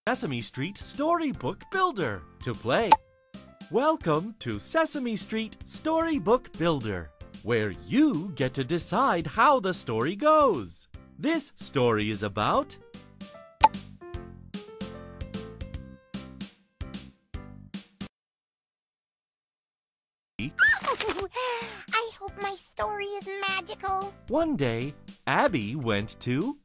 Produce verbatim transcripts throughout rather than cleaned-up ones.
Sesame Street Storybook Builder to play. Welcome to Sesame Street Storybook Builder, where you get to decide how the story goes. This story is about I hope my story is magical. One day, Abby went to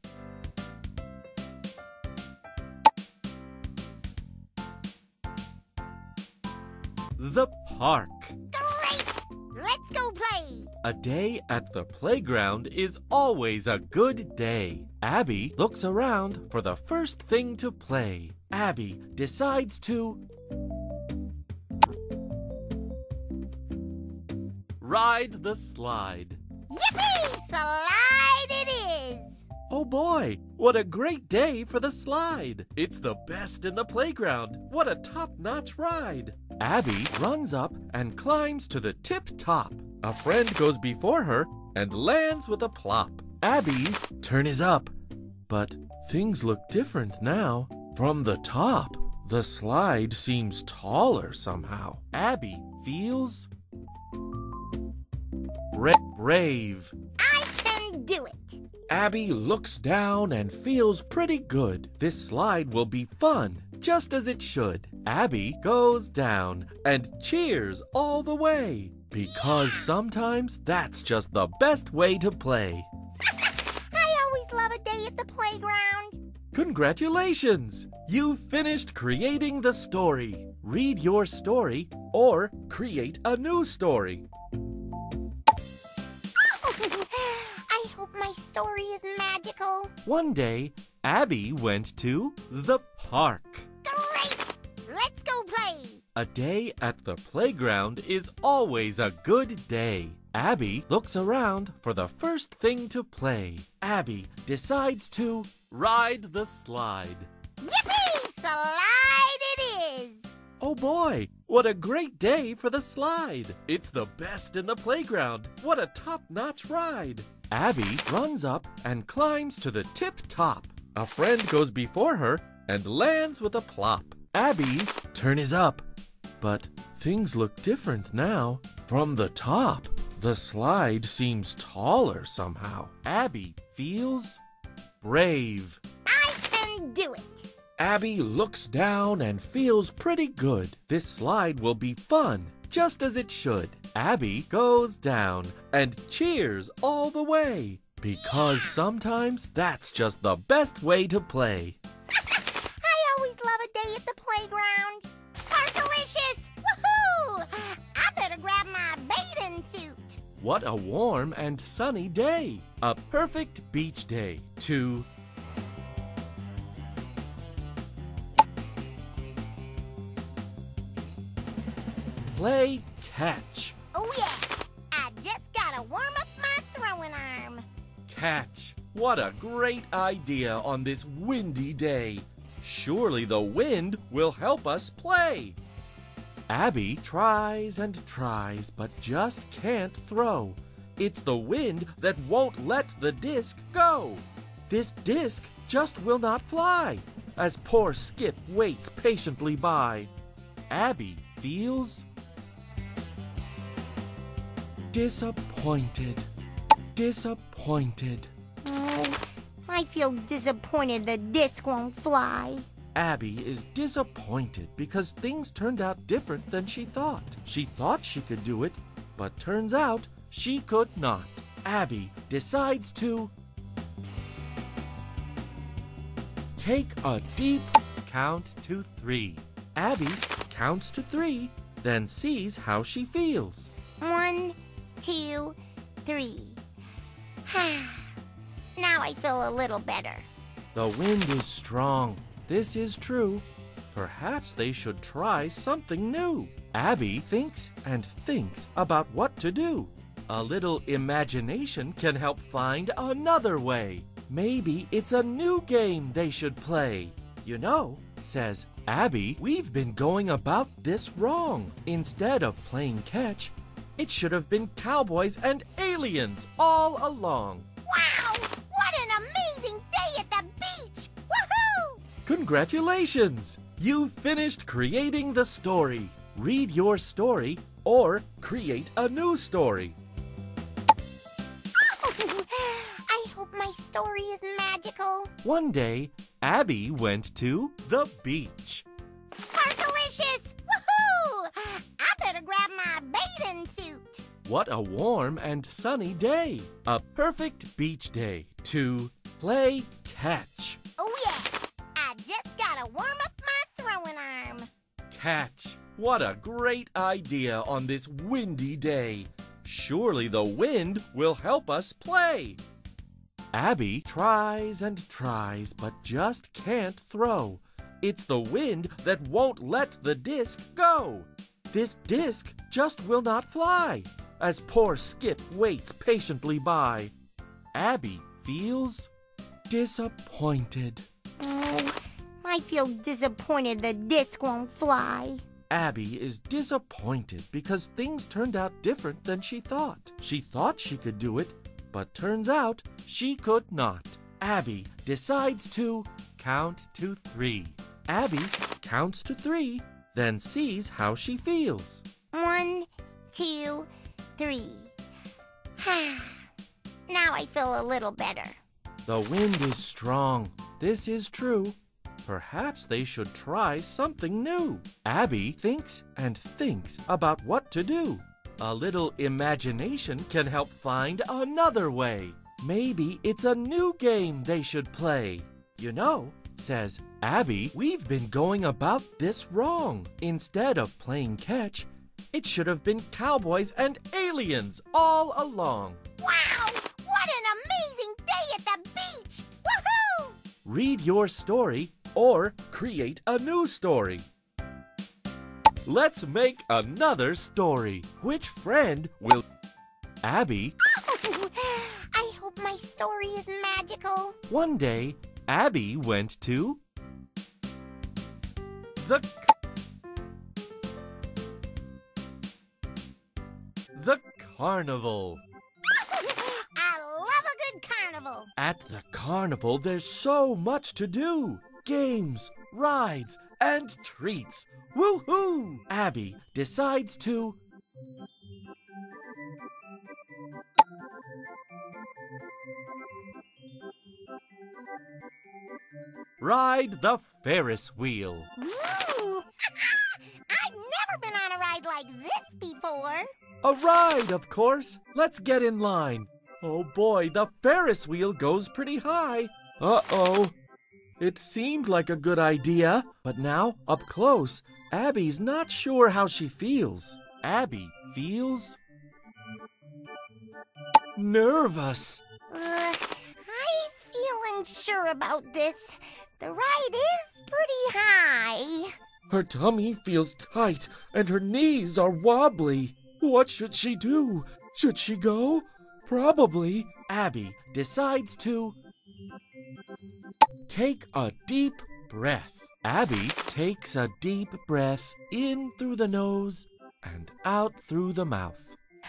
the park. Great! Let's go play. A day at the playground is always a good day. Abby looks around for the first thing to play. Abby decides to ride the slide. Yippee! Slide it is! Oh boy, what a great day for the slide. It's the best in the playground. What a top-notch ride. Abby runs up and climbs to the tip top. A friend goes before her and lands with a plop. Abby's turn is up, but things look different now. From the top, the slide seems taller somehow. Abby feels bra brave. I can do it. Abby looks down and feels pretty good. This slide will be fun, just as it should. Abby goes down and cheers all the way, because sometimes that's just the best way to play. I always love a day at the playground. Congratulations! You finished creating the story. Read your story or create a new story. I hope my story is magical. One day, Abby went to the park. Great! Let's go play. A day at the playground is always a good day. Abby looks around for the first thing to play. Abby decides to ride the slide. Yippee! Slide it is! Oh boy, what a great day for the slide. It's the best in the playground. What a top-notch ride. Abby runs up and climbs to the tip top. A friend goes before her and lands with a plop. Abby's turn is up, but things look different now. From the top, the slide seems taller somehow. Abby feels brave. I can do it. Abby looks down and feels pretty good. This slide will be fun, just as it should. Abby goes down and cheers all the way, because sometimes that's just the best way to play. I always love a day at the playground. Parkalicious! Woohoo! I better grab my bathing suit. What a warm and sunny day. A perfect beach day to play catch. Oh yeah, I just gotta warm up my throwing arm. Catch. What a great idea on this windy day. Surely the wind will help us play. Abby tries and tries, but just can't throw. It's the wind that won't let the disc go. This disc just will not fly, as poor Skip waits patiently by. Abby feels disappointed. Disappointed. Oh, I feel disappointed the disc won't fly. Abby is disappointed because things turned out different than she thought. She thought she could do it, but turns out she could not. Abby decides to take a deep count to three. Abby counts to three, then sees how she feels. One, two, three. Now I feel a little better. The wind is strong. This is true. Perhaps they should try something new. Abby thinks and thinks about what to do. A little imagination can help find another way. Maybe it's a new game they should play. You know, says Abby, we've been going about this wrong. Instead of playing catch, it should have been cowboys and aliens all along. Wow! What an amazing day at the beach! Woohoo! Congratulations! You finished creating the story. Read your story or create a new story. I hope my story is magical. One day, Abby went to the beach. Sparkalicious! Woohoo! I better grab my bathing suit. What a warm and sunny day. A perfect beach day to play catch. Oh yeah, I just gotta warm up my throwing arm. Catch. What a great idea on this windy day. Surely the wind will help us play. Abby tries and tries, but just can't throw. It's the wind that won't let the disc go. This disc just will not fly, as poor Skip waits patiently by. Abby feels disappointed. Oh, I feel disappointed the disc won't fly. Abby is disappointed because things turned out different than she thought. She thought she could do it, but turns out she could not. Abby decides to count to three. Abby counts to three, then sees how she feels. One, two, three. Now I feel a little better. The wind is strong. This is true. Perhaps they should try something new. Abby thinks and thinks about what to do. A little imagination can help find another way. Maybe it's a new game they should play. You know, says Abby, we've been going about this wrong. Instead of playing catch, it should have been cowboys and aliens all along. Wow! What an amazing day at the beach! Woohoo! Read your story or create a new story. Let's make another story. Which friend will... Abby... I hope my story is magical. One day, Abby went to... The... The carnival. I love a good carnival. At the carnival, there's so much to do. Games, rides, and treats. Woohoo! Abby decides to... ride the Ferris wheel. Ooh! I've never been on a ride like this before. A ride, of course. Let's get in line. Oh boy, the Ferris wheel goes pretty high. Uh-oh. It seemed like a good idea, but now, up close, Abby's not sure how she feels. Abby feels... nervous. Uh, I feel unsure about this. The ride is pretty high. Her tummy feels tight and her knees are wobbly. What should she do? Should she go? Probably. Abby decides to... take a deep breath. Abby takes a deep breath in through the nose and out through the mouth.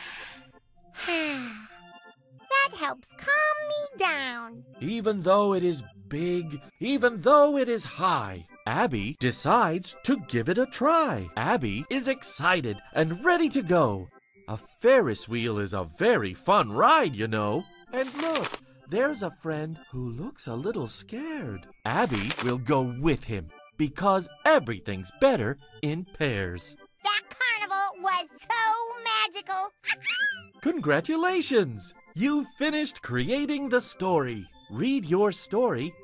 That helps calm me down. Even though it is big, even though it is high, Abby decides to give it a try. Abby is excited and ready to go. A Ferris wheel is a very fun ride, you know. And look, there's a friend who looks a little scared. Abby will go with him because everything's better in pairs. That carnival was so magical. Congratulations! You finished creating the story. Read your story.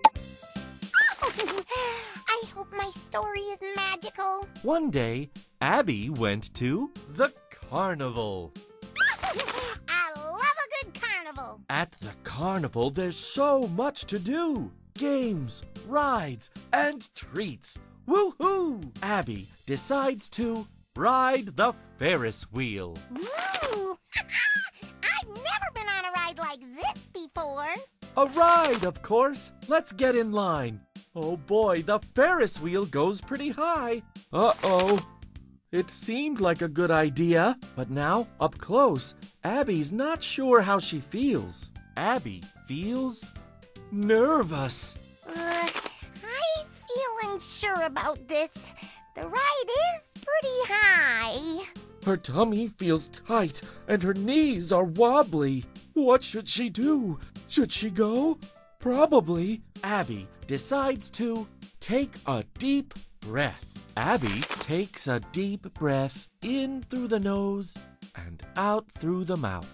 I hope my story is magical. One day, Abby went to the carnival. I love a good carnival. At the carnival, there's so much to do. Games, rides, and treats. Woohoo! Abby decides to ride the Ferris wheel. Ooh! I've never been on a ride like this before. A ride, of course. Let's get in line. Oh boy, the Ferris wheel goes pretty high. Uh-oh. It seemed like a good idea, but now, up close, Abby's not sure how she feels. Abby feels nervous. Uh, I feel feeling sure about this. The ride is pretty high. Her tummy feels tight and her knees are wobbly. What should she do? Should she go? Probably. Abby decides to take a deep breath. Abby takes a deep breath in through the nose and out through the mouth.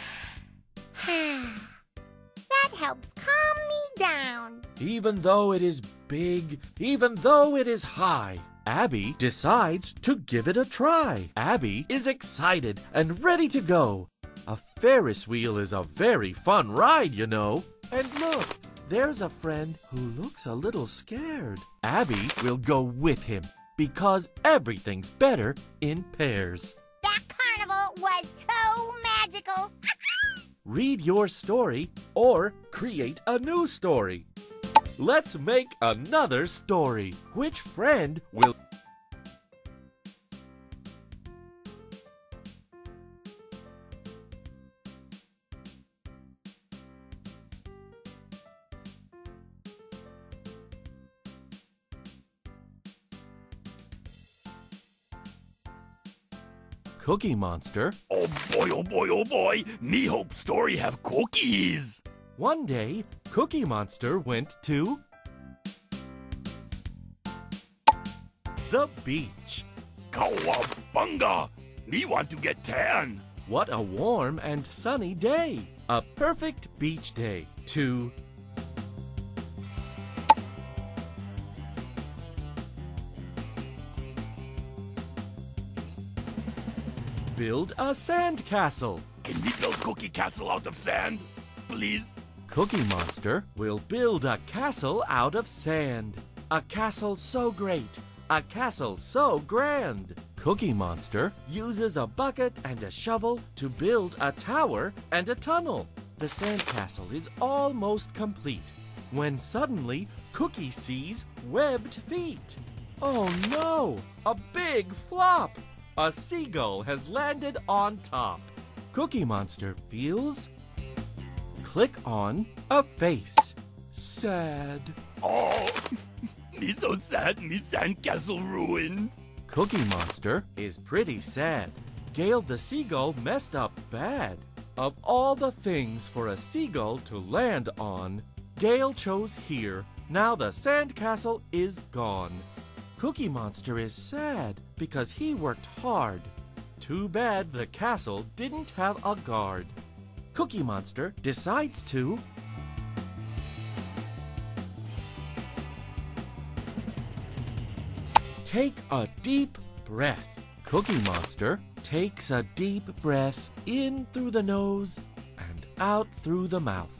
That helps calm me down. Even though it is big, even though it is high, Abby decides to give it a try. Abby is excited and ready to go. A Ferris wheel is a very fun ride, you know. And look, there's a friend who looks a little scared. Abby will go with him because everything's better in pairs. That carnival was so magical. Read your story or create a new story. Let's make another story. Which friend will... Cookie Monster. Oh boy, oh boy, oh boy, me hope story have cookies. One day, Cookie Monster went to the beach. Cowabunga, me want to get tan. What a warm and sunny day. A perfect beach day to build a sand castle. Can we build Cookie Castle out of sand, please? Cookie Monster will build a castle out of sand. A castle so great, a castle so grand. Cookie Monster uses a bucket and a shovel to build a tower and a tunnel. The sand castle is almost complete when suddenly Cookie sees webbed feet. Oh no! A big flop! A seagull has landed on top. Cookie Monster feels... Click on a face. Sad. Oh, me so sad, me sand castle ruined. Cookie Monster is pretty sad. Gale the seagull messed up bad. Of all the things for a seagull to land on, Gale chose here. Now the sand castle is gone. Cookie Monster is sad because he worked hard. Too bad the castle didn't have a guard. Cookie Monster decides to take a deep breath. Cookie Monster takes a deep breath in through the nose and out through the mouth.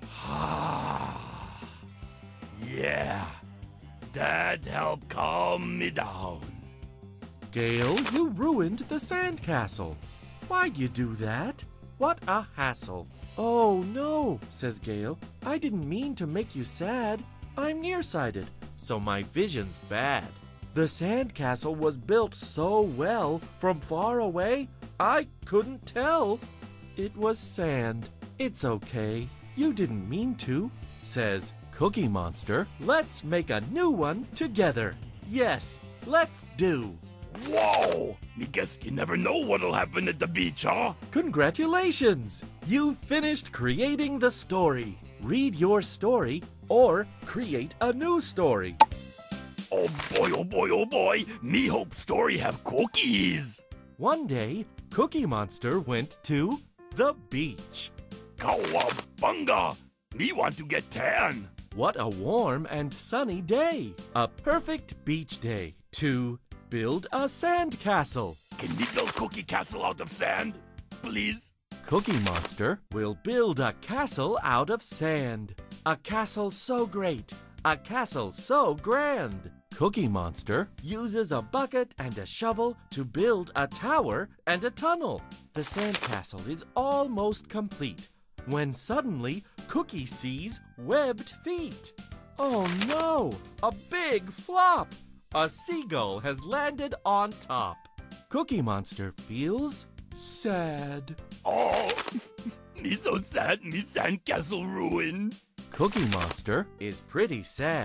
Yeah, that helped calm me down. Gale, you ruined the sand castle. Why'd you do that? What a hassle. Oh no, says Gale. I didn't mean to make you sad. I'm nearsighted, so my vision's bad. The sand castle was built so well from far away, I couldn't tell. It was sand. It's okay. You didn't mean to, says Cookie Monster. Let's make a new one together. Yes, let's do. Whoa! Me guess you never know what'll happen at the beach, huh? Congratulations! You finished creating the story. Read your story or create a new story. Oh boy, oh boy, oh boy, me hope story have cookies. One day, Cookie Monster went to the beach. Cowabunga! Me want to get tan. What a warm and sunny day. A perfect beach day to build a sand castle. Can we build Cookie Castle out of sand, please? Cookie Monster will build a castle out of sand. A castle so great, a castle so grand. Cookie Monster uses a bucket and a shovel to build a tower and a tunnel. The sand castle is almost complete when suddenly Cookie sees webbed feet. Oh no! A big flop! A seagull has landed on top. Cookie Monster feels sad. Oh, me so sad, me sand castle ruined. Cookie Monster is pretty sad.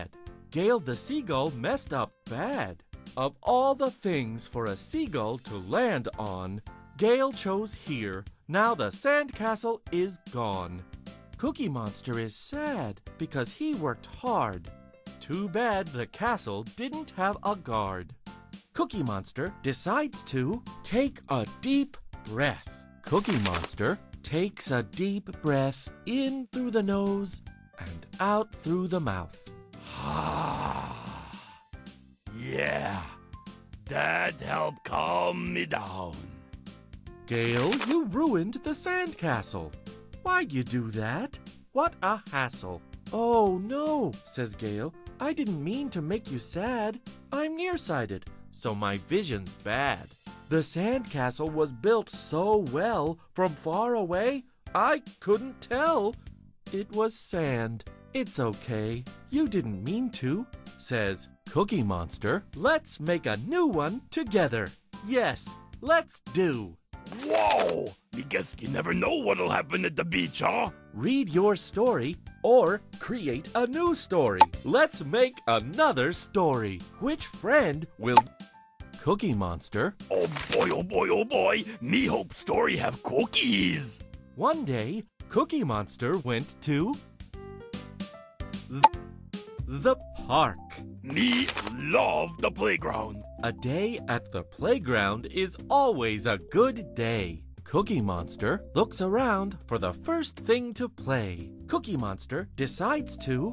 Gale the seagull messed up bad. Of all the things for a seagull to land on, Gale chose here. Now the sandcastle is gone. Cookie Monster is sad because he worked hard. Too bad the castle didn't have a guard. Cookie Monster decides to take a deep breath. Cookie Monster takes a deep breath in through the nose and out through the mouth. Yeah, that helped calm me down. Gale, you ruined the sandcastle. Why'd you do that? What a hassle. Oh no, says Gale. I didn't mean to make you sad. I'm nearsighted, so my vision's bad. The sandcastle was built so well, from far away, I couldn't tell. It was sand. It's okay. You didn't mean to, says Cookie Monster. Let's make a new one together. Yes, let's do. Whoa! Me guess you never know what'll happen at the beach, huh? Read your story or create a new story. Let's make another story. Which friend will... Cookie Monster. Oh boy, oh boy, oh boy! Me hope story have cookies! One day, Cookie Monster went to... th- the park. Me love the playground. A day at the playground is always a good day. Cookie Monster looks around for the first thing to play. Cookie Monster decides to...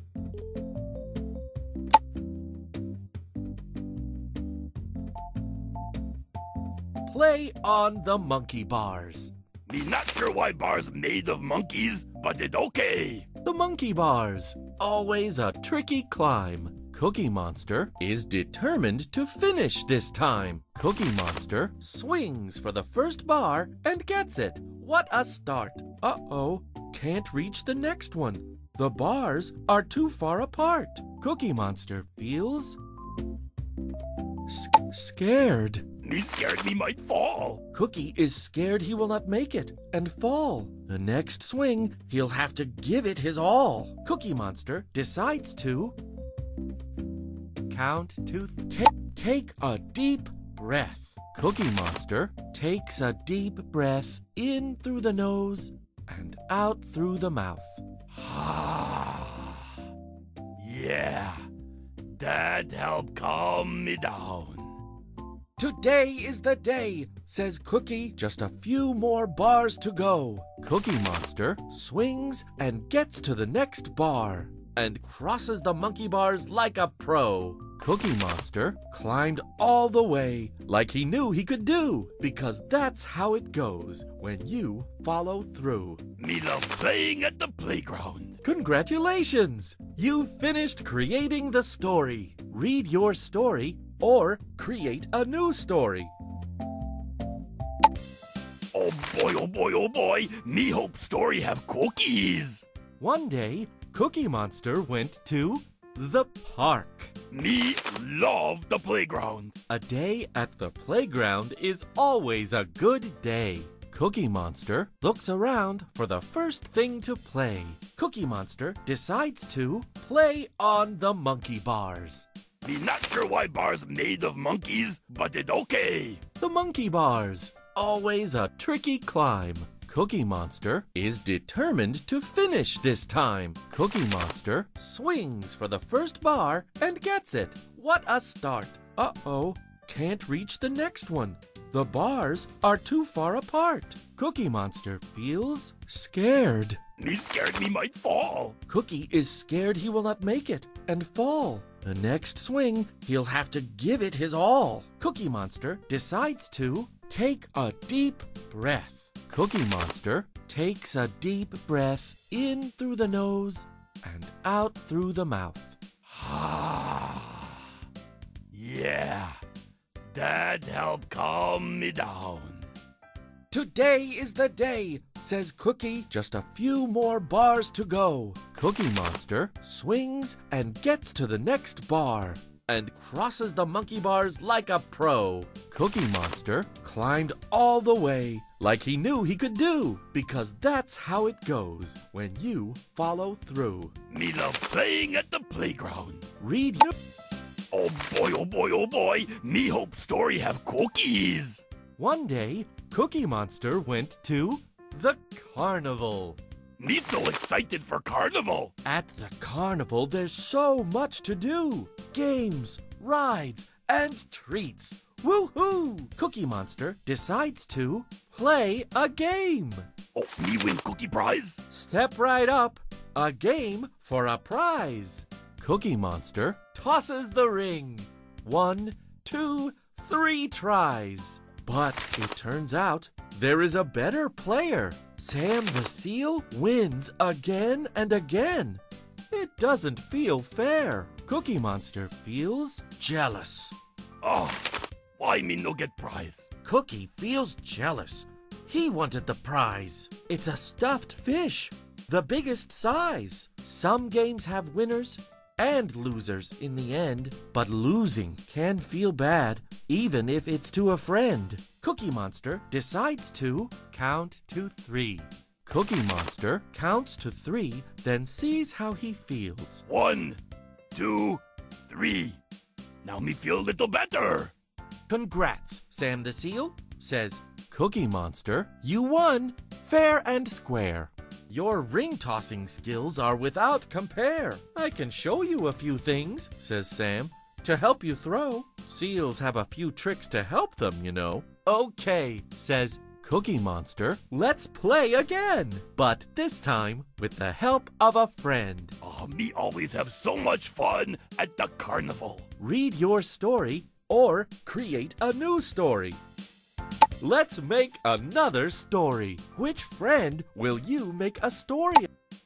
play on the monkey bars. Me not sure why bars made of monkeys, but it okay. The monkey bars. Always a tricky climb. Cookie Monster is determined to finish this time. Cookie Monster swings for the first bar and gets it. What a start. Uh-oh, can't reach the next one. The bars are too far apart. Cookie Monster feels... S- scared. Me scared me might fall. Cookie is scared he will not make it and fall. The next swing, he'll have to give it his all. Cookie Monster decides to... count to... Th- take a deep breath. Cookie Monster takes a deep breath in through the nose and out through the mouth. Yeah, that helped calm me down. Today is the day, says Cookie. Just a few more bars to go. Cookie Monster swings and gets to the next bar and crosses the monkey bars like a pro. Cookie Monster climbed all the way like he knew he could do, because that's how it goes when you follow through. Me love playing at the playground. Congratulations! You finished creating the story. Read your story or create a new story. Oh boy, oh boy, oh boy! Me hope story have cookies! One day, Cookie Monster went to the park. Me love the playground. A day at the playground is always a good day. Cookie Monster looks around for the first thing to play. Cookie Monster decides to play on the monkey bars. Me not sure why bars made of monkeys, but it okay. The monkey bars. Always a tricky climb. Cookie Monster is determined to finish this time. Cookie Monster swings for the first bar and gets it. What a start. Uh-oh, can't reach the next one. The bars are too far apart. Cookie Monster feels scared. Me scared me might fall. Cookie is scared he will not make it and fall. The next swing, he'll have to give it his all. Cookie Monster decides to take a deep breath. Cookie Monster takes a deep breath in through the nose and out through the mouth. Yeah, that helped calm me down. Today is the day, says Cookie. Just a few more bars to go. Cookie Monster swings and gets to the next bar and crosses the monkey bars like a pro. Cookie Monster climbed all the way like he knew he could do, because that's how it goes when you follow through. Me love playing at the playground. Read your... Oh boy, oh boy, oh boy, me hope story have cookies. One day, Cookie Monster went to the carnival. Me so excited for carnival. At the carnival, there's so much to do. Games, rides, and treats. Woohoo! Cookie Monster decides to play a game. Oh, me win cookie prize? Step right up. A game for a prize. Cookie Monster tosses the ring. One, two, three tries. But it turns out there is a better player. Sam the Seal wins again and again. It doesn't feel fair. Cookie Monster feels jealous. Oh, why me no get prize? Cookie feels jealous. He wanted the prize. It's a stuffed fish, the biggest size. Some games have winners and losers in the end, but losing can feel bad even if it's to a friend. Cookie Monster decides to count to three. Cookie Monster counts to three, then sees how he feels. One, two, three. Now me feel a little better. Congrats, Sam the Seal, says Cookie Monster. You won, fair and square. Your ring-tossing skills are without compare. I can show you a few things, says Sam, to help you throw. Seals have a few tricks to help them, you know. Okay, says Cookie Monster. Let's play again, but this time with the help of a friend. Oh, me always have so much fun at the carnival. Read your story or create a new story. Let's make another story. Which friend will you make a story?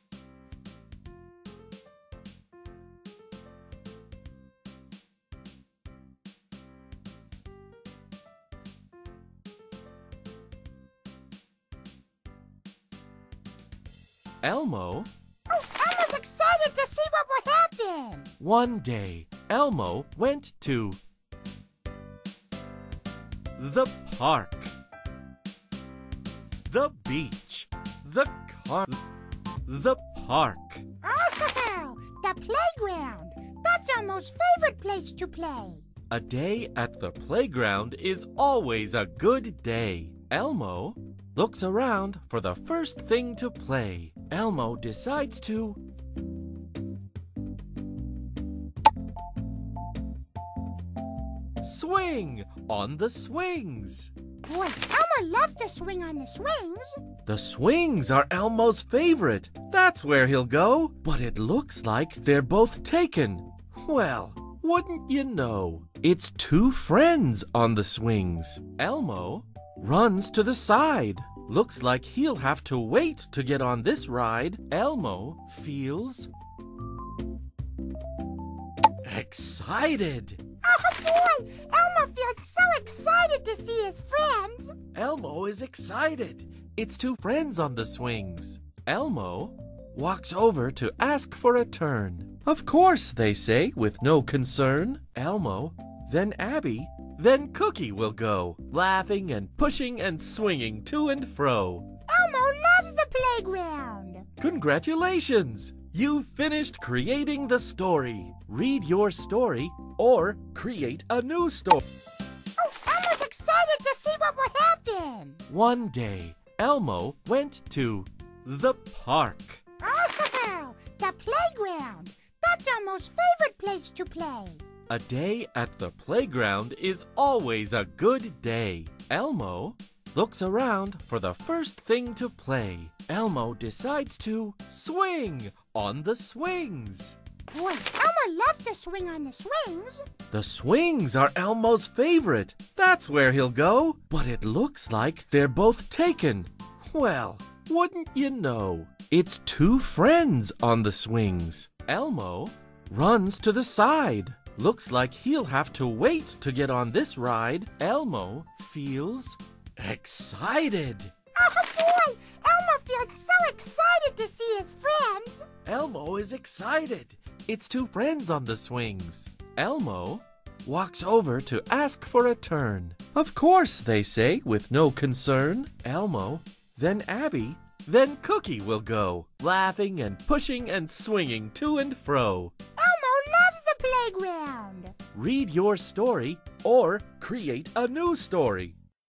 Elmo. Oh, Elmo's excited to see what will happen. One day, Elmo went to the park, the beach, the car, the park. Oh, the playground. That's Elmo's favorite place to play. A day at the playground is always a good day. Elmo looks around for the first thing to play. Elmo decides to swing on the swings. Boy, Elmo loves to swing on the swings. The swings are Elmo's favorite. That's where he'll go. But it looks like they're both taken. Well, wouldn't you know? It's two friends on the swings. Elmo runs to the side. Looks like he'll have to wait to get on this ride. Elmo feels excited. Oh boy, Elmo feels so excited to see his friends. Elmo is excited. It's two friends on the swings. Elmo walks over to ask for a turn. Of course, they say with no concern. Elmo, then Abby, then Cookie will go, laughing and pushing and swinging to and fro. Elmo loves the playground. Congratulations! You finished creating the story. Read your story or create a new story. Oh, Elmo's excited to see what will happen. One day, Elmo went to the park. Oh, the playground. That's Elmo's favorite place to play. A day at the playground is always a good day. Elmo looks around for the first thing to play. Elmo decides to swing on the swings. Boy, Elmo loves to swing on the swings. The swings are Elmo's favorite. That's where he'll go. But it looks like they're both taken. Well, wouldn't you know? It's two friends on the swings. Elmo runs to the side. Looks like he'll have to wait to get on this ride. Elmo feels excited. Oh boy, Elmo feels so excited to see his friends. Elmo is excited. It's two friends on the swings. Elmo walks over to ask for a turn. Of course, they say with no concern. Elmo, then Abby, then Cookie will go, laughing and pushing and swinging to and fro. Elmo loves the playground. Read your story or create a new story.